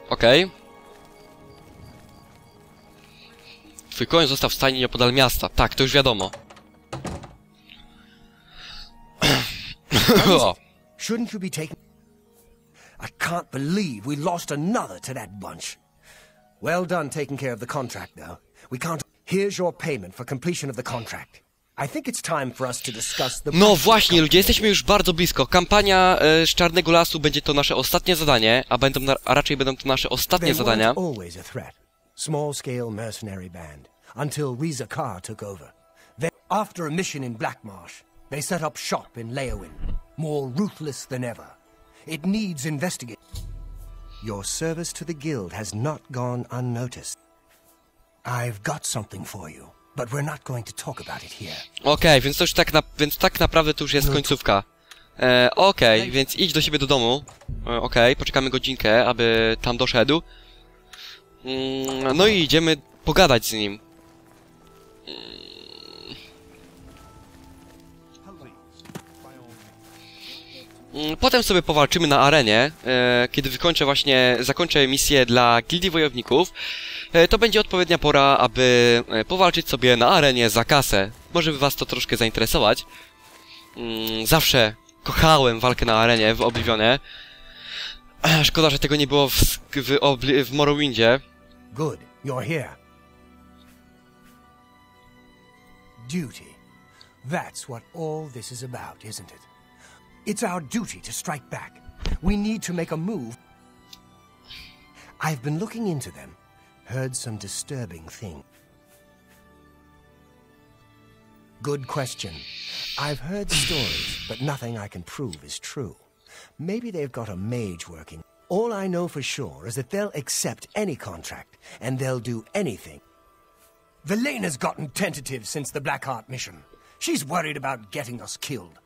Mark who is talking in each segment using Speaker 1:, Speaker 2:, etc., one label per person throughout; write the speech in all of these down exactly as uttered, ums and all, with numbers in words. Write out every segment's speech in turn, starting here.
Speaker 1: Okej. Okay. Twój koń został w stajni nieopodal miasta. Tak, to już wiadomo.
Speaker 2: Shouldn't you be taking... I can't believe we lost another to that bunch. Well done taking care of the contract, though. We can't... Here's your payment for completion of the contract. I think it's time for us to discuss the...
Speaker 1: No właśnie, ludzie, jesteśmy już bardzo blisko. Kampania e, z Czarnego Lasu będzie to nasze ostatnie zadanie, a będą na, a raczej będą to nasze ostatnie
Speaker 2: They
Speaker 1: zadania.
Speaker 2: weren't always a threat. Small-scale mercenary band, until Reza Carr took over. Then, after a mission in Blackmarsh, they set up shop in Leowin, more ruthless than ever. It needs investigation. Your service to the guild has not gone unnoticed. I've got something for you, but we're not going to talk about it here.
Speaker 1: Okej, okay, więc to już tak na, więc tak naprawdę to już jest końcówka. E, Okej, okay, więc idź do siebie do domu. E, Okej, okay, poczekamy godzinkę, aby tam doszedł. Mm, no i idziemy pogadać z nim. Mm, potem sobie powalczymy na arenie, e, kiedy wykończę właśnie, zakończę misję dla Gildii Wojowników. E, to będzie odpowiednia pora, aby e, powalczyć sobie na arenie za kasę. Może by was to troszkę zainteresować. Mm, zawsze kochałem walkę na arenie w Oblivionie. Szkoda, że tego nie było w, w, Obli w Morrowindzie.
Speaker 2: Good, you're here. Duty. That's what all this is about, isn't it? It's our duty to strike back. We need to make a move. I've been looking into them. Heard some disturbing things. Good question. I've heard stories, but nothing I can prove is true. Maybe they've got a mage working. All I know for sure is that they'll accept any contract, and they'll do anything. Velena's gotten tentative since the Blackheart mission. She's worried about getting us killed.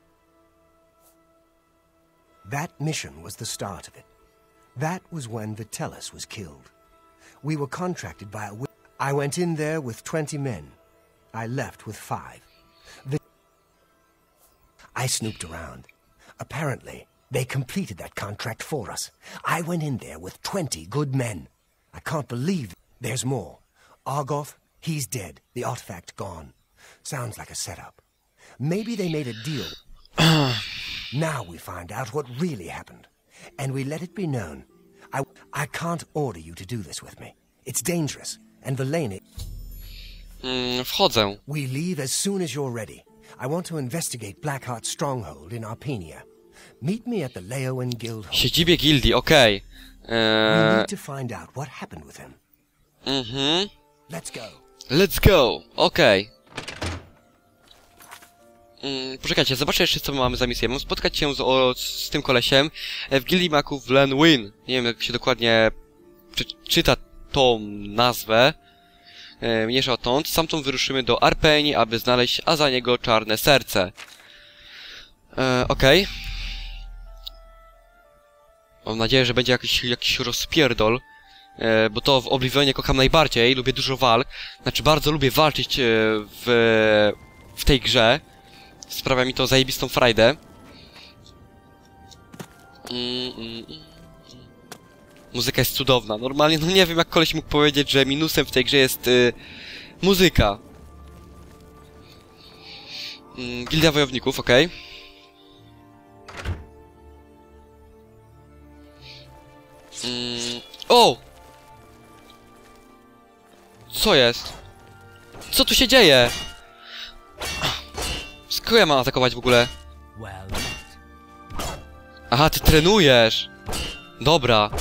Speaker 2: That mission was the start of it. That was when Vitellis was killed. We were contracted by a... I went in there with twenty men. I left with five. The... I snooped around. Apparently, they completed that contract for us. I went in there with twenty good men. I can't believe... There's more. Argoth, he's dead. The artifact gone. Sounds like a setup. Maybe they made a deal. Now we find out what really happened. And we let it be known. I, I can't order you to do this with me. It's dangerous. And Velena...
Speaker 1: Mm, wchodzę.
Speaker 2: We leave as soon as you're ready. I want to investigate Blackheart's stronghold in Arpenia. Meet me at the Leowen Guild Hall.
Speaker 1: Siedzibie gildii, okej. Okay. Eee...
Speaker 2: We need to find out what happened with him.
Speaker 1: Mhm.
Speaker 2: Let's go.
Speaker 1: Let's go. Okej. Okay. Mm, poczekajcie, zobaczę jeszcze, co mamy za misję. Mam spotkać się z, o, z tym kolesiem w Gildii Maków w Lenwyn. Nie wiem, jak się dokładnie czy, czyta tą nazwę. E, mniejsza odtąd. Stamtąd wyruszymy do Arpenii, aby znaleźć, a za niego czarne serce. E, Okej. Okay. Mam nadzieję, że będzie jakiś, jakiś rozpierdol. E, bo to w Oblivionie kocham najbardziej. Lubię dużo walk. Znaczy, bardzo lubię walczyć w, w tej grze. Sprawia mi to zajebistą frajdę. Mm, mm, mm. Muzyka jest cudowna. Normalnie, no nie wiem, jak koleś mógł powiedzieć, że minusem w tej grze jest y, muzyka. Mm, Gildia Wojowników, okej. Okay. Mm, o! Co jest? Co tu się dzieje? Skąd ja mam atakować w ogóle? Aha, ty trenujesz! Dobra.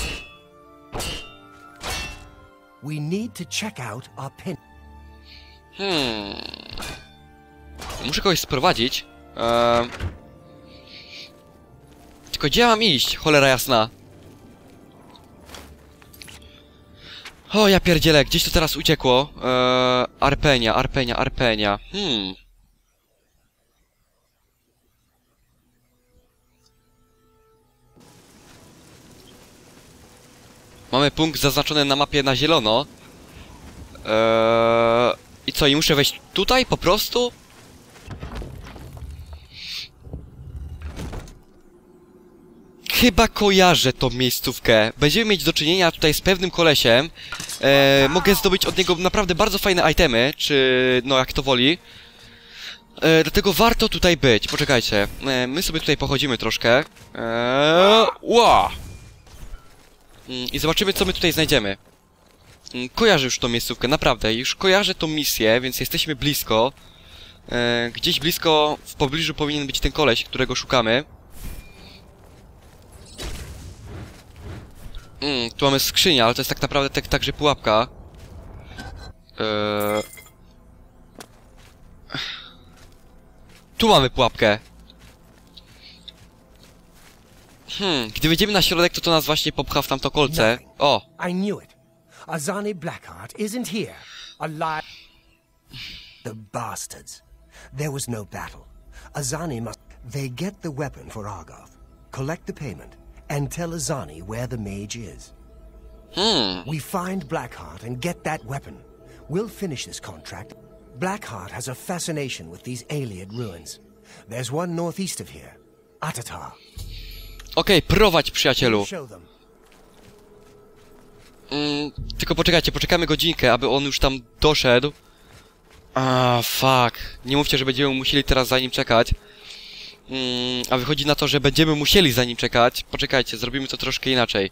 Speaker 2: We need to check out our pin.
Speaker 1: Hmm. Muszę kogoś sprowadzić. Eee... Tylko gdzie ja mam iść? Cholera jasna. O, ja pierdzielę, gdzieś to teraz uciekło. Eee... Arpenia, Arpenia, Arpenia. Hmm. Mamy punkt zaznaczony na mapie na zielono. Eee, I co, i muszę wejść tutaj po prostu? chyba kojarzę tą miejscówkę. Będziemy mieć do czynienia tutaj z pewnym kolesiem. E, mogę zdobyć od niego naprawdę bardzo fajne itemy, czy no jak to woli. E, dlatego warto tutaj być. Poczekajcie. E, my sobie tutaj pochodzimy troszkę. E, ła! Mm, I zobaczymy, co my tutaj znajdziemy. Mm, kojarzę już tą miejscówkę, naprawdę. Już kojarzę tą misję, więc jesteśmy blisko. E, gdzieś blisko, w pobliżu powinien być ten koleś, którego szukamy. Mm, tu mamy skrzynię, ale to jest tak naprawdę tak, także pułapka. Eee... Tu mamy pułapkę. Hmm, gdy wejdziemy na środek, to to nas właśnie popcha w tamto kolce. O!
Speaker 2: I knew it. Azani Blackheart isn't here. Alive. The bastards. There was no battle. Azani must... They get the weapon for Argoth, collect the payment, and tell Azani where the mage is.
Speaker 1: Hmm.
Speaker 2: We find Blackheart and get that weapon. We'll finish this contract. Blackheart has a fascination with these Ayleid ruins. There's one northeast of here. Atatar.
Speaker 1: Okej, okay, prowadź, przyjacielu.
Speaker 2: Show them.
Speaker 1: Mm, tylko poczekajcie, poczekamy godzinkę, aby on już tam doszedł. Ah, fuck. Nie mówcie, że będziemy musieli teraz za nim czekać. Mm, a wychodzi na to, że będziemy musieli za nim czekać. Poczekajcie, zrobimy to troszkę inaczej.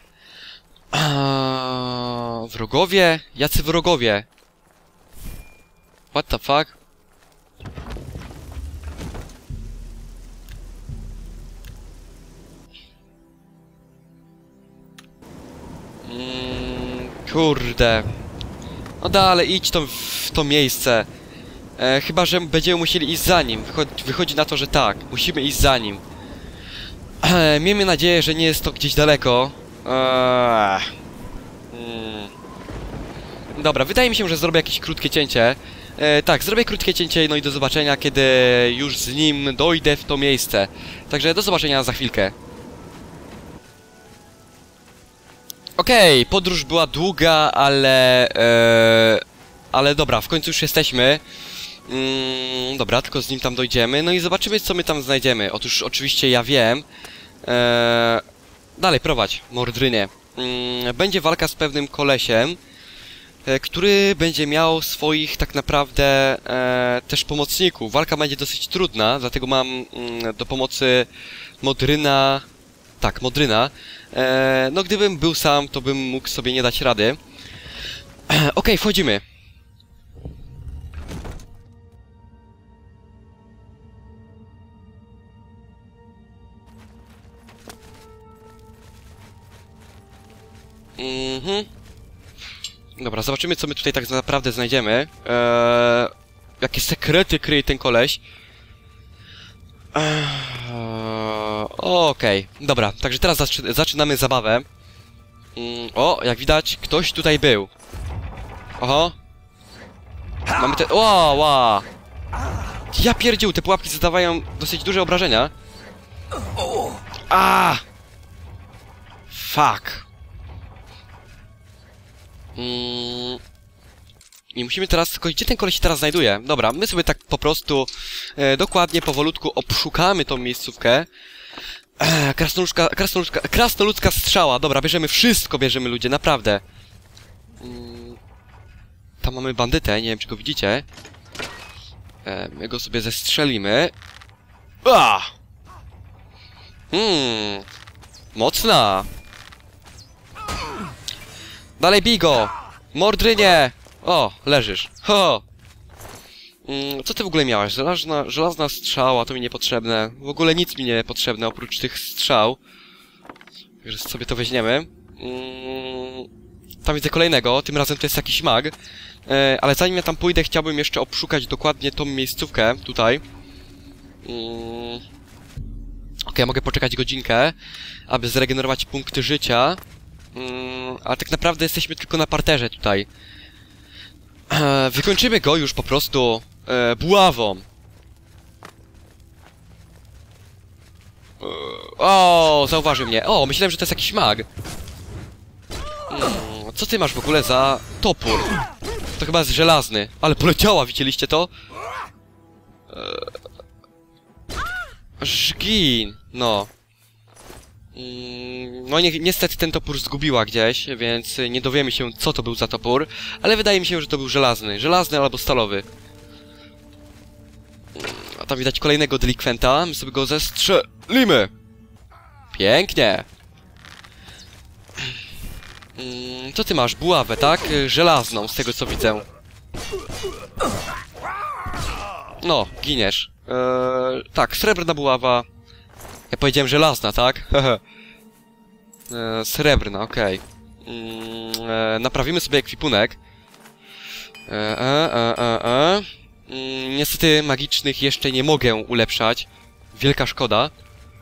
Speaker 1: Ah, wrogowie? Jacy wrogowie? What the fuck? Mm, kurde. No dalej, idź to w to miejsce. E, chyba, że będziemy musieli iść za nim. Wychodzi, wychodzi na to, że tak. Musimy iść za nim. E, miejmy nadzieję, że nie jest to gdzieś daleko. Eee. Hmm. Dobra, wydaje mi się, że zrobię jakieś krótkie cięcie. E, tak, zrobię krótkie cięcie, no i do zobaczenia, kiedy już z nim dojdę w to miejsce. Także do zobaczenia za chwilkę. Okej, okay, podróż była długa, ale... E, ale dobra, w końcu już jesteśmy. Mm, dobra, tylko z nim tam dojdziemy. No i zobaczymy, co my tam znajdziemy. Otóż oczywiście ja wiem. E, dalej, prowadź, mordrynie. Mm, będzie walka z pewnym kolesiem, e, który będzie miał swoich tak naprawdę e, też pomocników. Walka będzie dosyć trudna, dlatego mam mm, do pomocy Modryna... Tak, Modryna. E, no gdybym był sam, to bym mógł sobie nie dać rady. E, Okej, okay, wchodzimy. Mhm. Dobra, zobaczymy, co my tutaj tak naprawdę znajdziemy. Eee, jakie sekrety kryje ten koleś. Eee, Okej, okay. Dobra, także teraz zaczy zaczynamy zabawę. Mm, o, jak widać, ktoś tutaj był. Oho. Mamy te... Ła, ła. Ja pierdził, te pułapki zadawają dosyć duże obrażenia. A! Fuck. Mm. I musimy teraz... Tylko gdzie ten koleś się teraz znajduje? Dobra, my sobie tak po prostu e, dokładnie, powolutku obszukamy tą miejscówkę. E, krasnoludzka, krasnoludzka, krasnoludzka strzała. Dobra, bierzemy wszystko, bierzemy ludzie, naprawdę. Mm. Tam mamy bandytę, nie wiem, czy go widzicie. E, my go sobie zestrzelimy. A! Hmm. Mocna. Dalej bij go! Mordrynie! O, leżysz. Ho! Mm, co ty w ogóle miałaś? Żelazna, żelazna strzała, to mi niepotrzebne. W ogóle nic mi nie potrzebne oprócz tych strzał. Także sobie to weźmiemy. Mm, tam widzę kolejnego, tym razem to jest jakiś mag. E, ale zanim ja tam pójdę, chciałbym jeszcze obszukać dokładnie tą miejscówkę, tutaj. Mm, Okej, okay, mogę poczekać godzinkę, aby zregenerować punkty życia. Mm, ale tak naprawdę jesteśmy tylko na parterze tutaj. E, wykończymy go już po prostu e, buławą. E, o, zauważył mnie. O, myślałem, że to jest jakiś mag. Mm, co ty masz w ogóle za topór? To chyba jest żelazny. Ale poleciała, widzieliście to? E, Żgin, no. No ni niestety ten topór zgubiła gdzieś, więc nie dowiemy się, co to był za topór, ale wydaje mi się, że to był żelazny. Żelazny albo stalowy. A tam widać kolejnego delikwenta, my sobie go zestrzelimy! Pięknie! Co ty masz? Buławę, tak? Żelazną, z tego co widzę. No, giniesz. Eee, tak, srebrna buława. Ja powiedziałem żelazna, tak? eee, srebrna, okej. Okay. Eee, naprawimy sobie ekwipunek. Eee, e, e, e, e. Eee, niestety magicznych jeszcze nie mogę ulepszać. Wielka szkoda.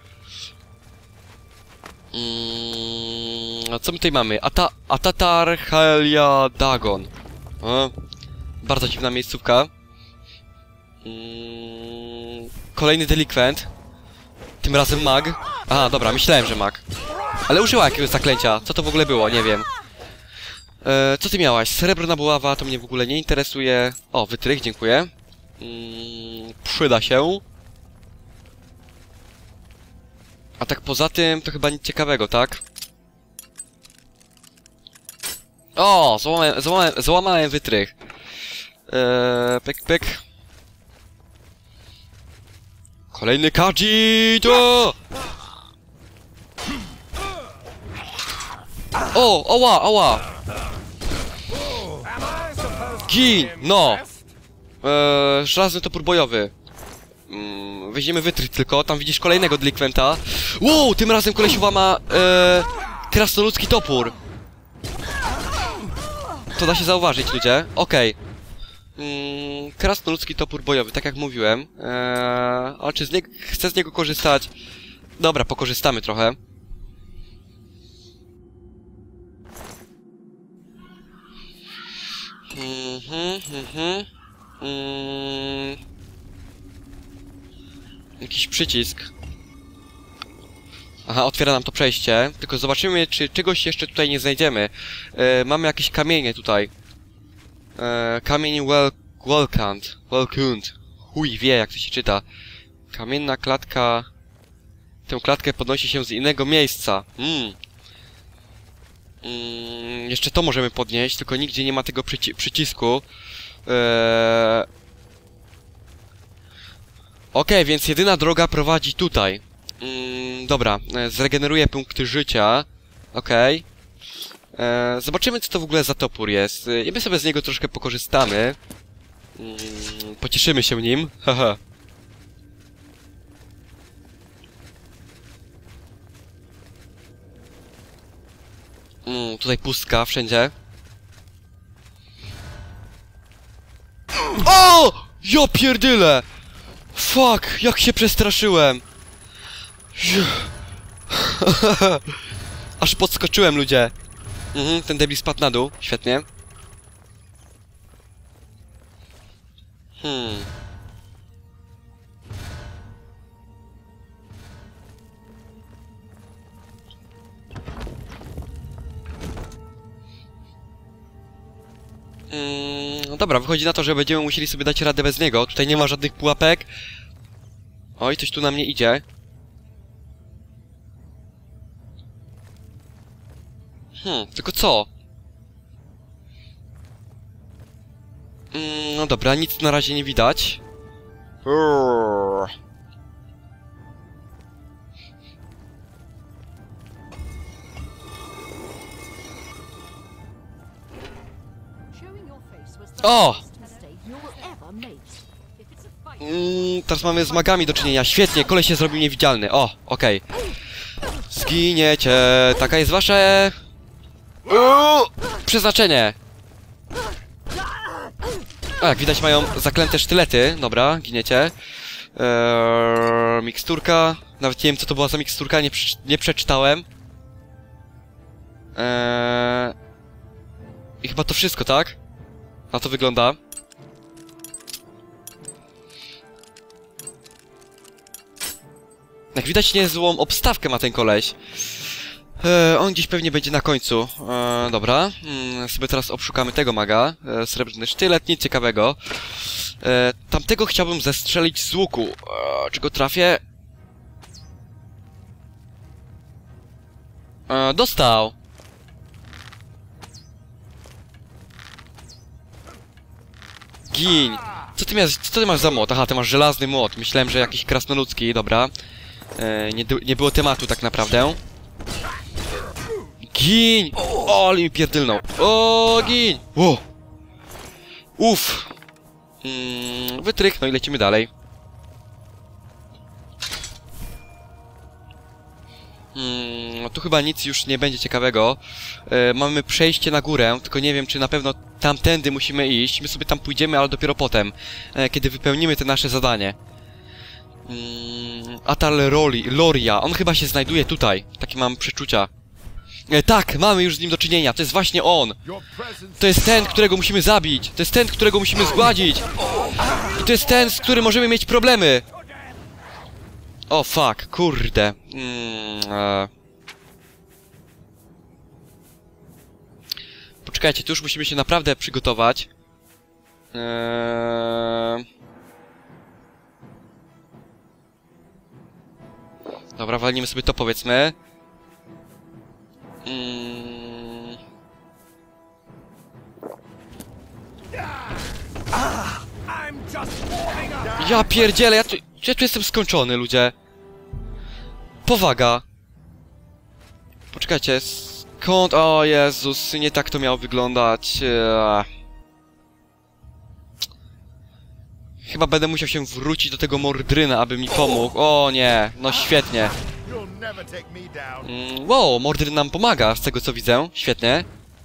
Speaker 1: Eee, a co my tutaj mamy? Ata Atatar Helia Dagon. Eee, bardzo dziwna miejscówka. Eee, kolejny delikwent. Tym razem mag. Aha, dobra, myślałem, że mag. Ale użyła jakiegoś zaklęcia. Co to w ogóle było? Nie wiem. E, co ty miałaś? Srebrna buława, to mnie w ogóle nie interesuje. O, wytrych, dziękuję. Mm, przyda się. A tak poza tym, to chyba nic ciekawego, tak? O, złamałem, złamałem, złamałem wytrych. E, pyk, pyk. Kolejny Kajito! O, oła, oła! Gin! No! Eee, żelazny topór bojowy. Mm, weźmiemy wytrych tylko, tam widzisz kolejnego delikwenta. Wow, tym razem kolesiuwa ma eee, krasnoludzki topór. To da się zauważyć, ludzie. Okej. Okay. Mm, krasnoludzki topór bojowy, tak jak mówiłem. Eee, ale czy z niego, chcę z niego korzystać? Dobra, pokorzystamy trochę. Mhm, mhm. Mm. Jakiś przycisk. Aha, otwiera nam to przejście. Tylko zobaczymy, czy czegoś jeszcze tutaj nie znajdziemy. E, mamy jakieś kamienie tutaj. E, kamień well, Welkant. Welkunt. Chuj wie, jak to się czyta. Kamienna klatka. Tę klatkę podnosi się z innego miejsca. Mm. Mm, jeszcze to możemy podnieść, tylko nigdzie nie ma tego przyci przycisku. Eee... Okej, okay, więc jedyna droga prowadzi tutaj. Mm, dobra, zregeneruję punkty życia. Okej. Okay. Eee, zobaczymy, co to w ogóle za topór jest. I my sobie z niego troszkę pokorzystamy. Mm, pocieszymy się nim. Haha. Mm, tutaj pustka wszędzie. O! Ja pierdyle! Fuck, jak się przestraszyłem! Aż podskoczyłem, ludzie. Mhm, ten debil spadł na dół. Świetnie. Hmm. Mm, dobra, wychodzi na to, że będziemy musieli sobie dać radę bez niego. Tutaj nie ma żadnych pułapek. Oj, coś tu na mnie idzie. Hmm, tylko co? Mm, no dobra, nic na razie nie widać. Urgh. O! Mm, teraz mamy z magami do czynienia. Świetnie, koleś się zrobił niewidzialny. O, okej. Okay. Zginiecie. Taka jest wasze... Uuu, przeznaczenie. A, jak widać mają zaklęte sztylety. Dobra, giniecie. Eee, miksturka. Nawet nie wiem, co to była za miksturka, nie, prze nie przeczytałem. Eee, I chyba to wszystko, tak? Na to wygląda. Jak widać, niezłą obstawkę ma ten koleś. E, on gdzieś pewnie będzie na końcu. E, dobra. Mm, sobie teraz obszukamy tego maga. E, srebrny sztylet, nic ciekawego. E, tamtego chciałbym zestrzelić z łuku. E, czy go trafię? E, dostał! Gin! Co ty, miałeś, co ty masz za młot? Aha, ty masz żelazny młot. Myślałem, że jakiś krasnoludzki, dobra. E, nie, nie było tematu tak naprawdę. Gin! O, ale mi pierdylnął. O, gin! O! Uff! Mm, wytrych, no i lecimy dalej. Hmm, no tu chyba nic już nie będzie ciekawego. E, mamy przejście na górę, tylko nie wiem, czy na pewno tamtędy musimy iść. My sobie tam pójdziemy, ale dopiero potem, e, kiedy wypełnimy te nasze zadanie. Hmm, Atal Roli, Loria, on chyba się znajduje tutaj. Takie mam przeczucia. E, tak, mamy już z nim do czynienia, to jest właśnie on. To jest ten, którego musimy zabić. To jest ten, którego musimy zgładzić. I to jest ten, z którym możemy mieć problemy. O, fuck, kurde. Mm, e... Poczekajcie, tu już musimy się naprawdę przygotować. Eee... Dobra, walnijmy sobie to, powiedzmy. Mm... Ja pierdzielę, ja tu, ja tu jestem skończony, ludzie. Powaga. Poczekajcie, skąd... O Jezus, nie tak to miało wyglądać. Eee. Chyba będę musiał się wrócić do tego Mordryna, aby mi pomógł. O nie, no świetnie. Mm, wow, Mordryn nam pomaga, z tego co widzę. Świetnie.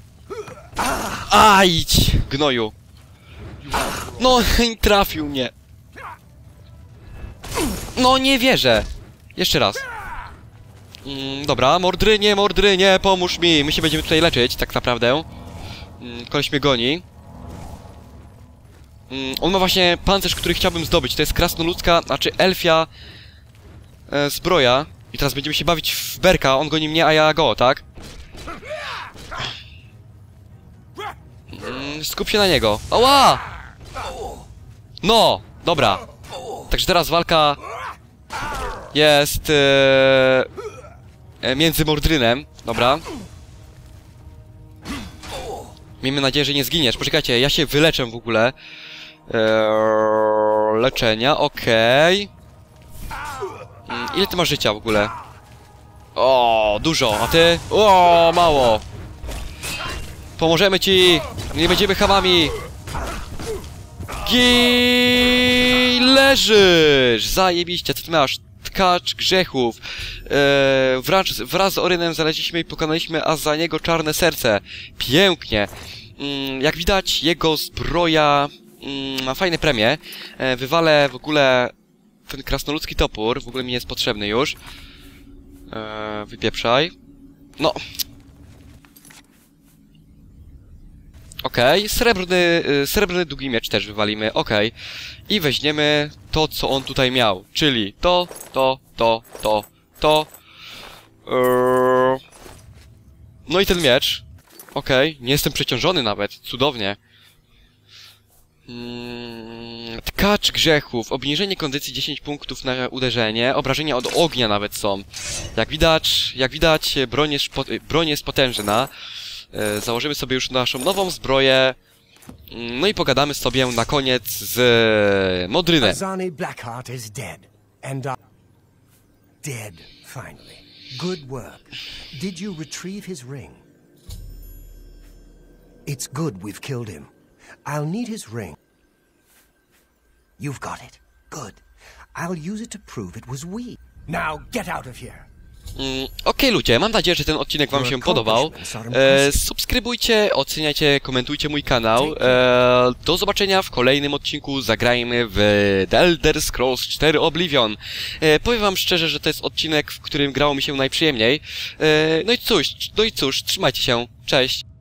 Speaker 1: Ajdź, gnoju. No, trafił mnie. No, nie wierzę. Jeszcze raz. Mm, dobra, Mordrynie, Mordrynie, pomóż mi. My się będziemy tutaj leczyć, tak naprawdę. Mm, koleś mnie goni. Mm, on ma właśnie pancerz, który chciałbym zdobyć. To jest krasnoludzka, znaczy elfia e, zbroja. I teraz będziemy się bawić w berka. On goni mnie, a ja go, tak? Mm, skup się na niego. Ała! No, dobra. Także teraz walka jest e, e, między Mordrynem. Dobra. Miejmy nadzieję, że nie zginiesz. Poczekajcie, ja się wyleczę w ogóle. Eee, leczenia, okej. Okay. Mm, ile ty masz życia w ogóle? O, dużo, a ty? O, mało. Pomożemy ci. Nie będziemy chamami. Gi, leżysz! Zajebiście, co ty masz? Tkacz grzechów. Eee, wraz, wraz z Orynem znaleźliśmy i pokonaliśmy, a za niego czarne serce. Pięknie. Mm, jak widać, jego zbroja mm, ma fajne premie. Eee, wywalę w ogóle ten krasnoludzki topór. W ogóle mi jest potrzebny już. Eee, wypieprzaj. No. Okej, okay. srebrny, y, srebrny długi miecz też wywalimy, okej. Okay. I weźmiemy to, co on tutaj miał, czyli to, to, to, to, to. Yy... No i ten miecz. Okej, okay. Nie jestem przeciążony nawet, cudownie. Hmm, tkacz grzechów, obniżenie kondycji dziesięć punktów na uderzenie, obrażenia od ognia nawet są. Jak widać, jak widać, broń jest, broń jest potężna. Założymy sobie już naszą nową zbroję. No i pogadamy sobie na koniec z Mordrynem.
Speaker 2: Azani Blackheart is dead. And I... Dead, finally. Good work. Did you retrieve his ring? It's good we've killed him. I'll need his ring. You've got it. Good. I'll use it to prove it was we. Now get out of here.
Speaker 1: Mm, Okej, okay, ludzie, mam nadzieję, że ten odcinek wam się podobał. E, subskrybujcie, oceniajcie, komentujcie mój kanał. E, do zobaczenia w kolejnym odcinku. Zagrajmy w The Elder Scrolls cztery Oblivion. E, powiem wam szczerze, że to jest odcinek, w którym grało mi się najprzyjemniej. E, no i cóż, no i cóż, trzymajcie się. Cześć.